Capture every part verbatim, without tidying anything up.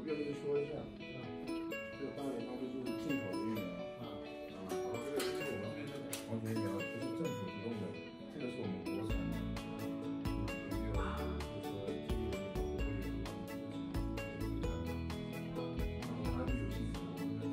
跟你说一下，这个大连它就是进口的疫苗啊，然后这个是我们完全疫苗，不是政府提供的，这个是我们国产的。有一个就是说基于人民保护会有然后它有性质，我们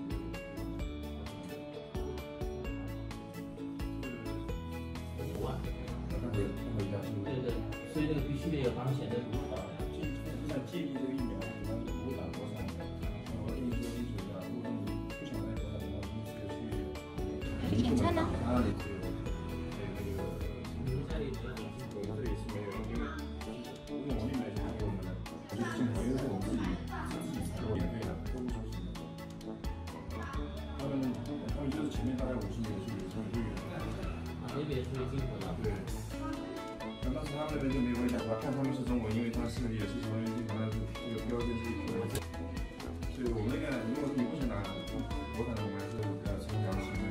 是五万。 那回那回家是不是？ 对对，所以这个必须得有当选的毒导。 在建议这个疫苗，我们如果打国产的，我跟你说清楚一下，如果你不想在国产的话，你直接去。 괜찮아。 那里只有还有那个， 家里没有， 我们这里是没有，因为如果王力买给我们的，就是进口，因为是我们自己自己采购免费的，都不收钱的。他们他们就是前面大概五十年是有是有会员的。 啊，那边是进口的。 对。但是他们那边就没有问题，我看他们是中文，因为他是也是从原进口，但是这个标签是一样的。所以我们那个，如果你不想拿国产的，我们还是比较清良心的。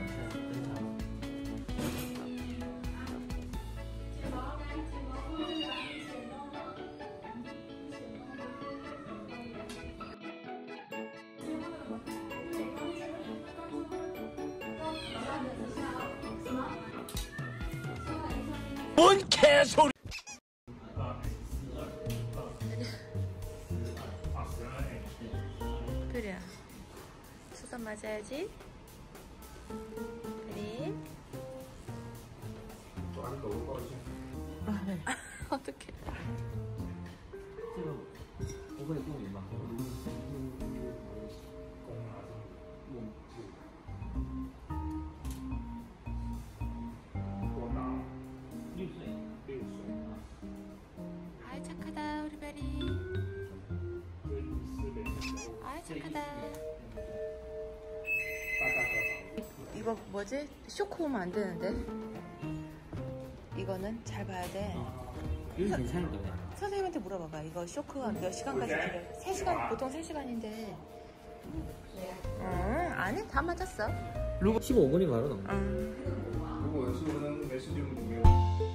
뭔 개소리! 별이야, 수건 맞아야지. 별이. 아, 네. 어떡해. 这个不会过敏吗？六岁，六岁啊。 아이 착하다 우리 별이. 아이 착하다. 이거 뭐지? 쇼크 오면 안 되는데. 이거는 잘 봐야 돼. 이거 괜찮을 거야. 선생님한테 물어봐봐. 이거 쇼크가 몇 시간까지 기다려? 세 시간, 보통 세 시간인데. 응, 아니 다 맞았어. 십오 분이 바로 넘어. 응. 如果是能没事就没有。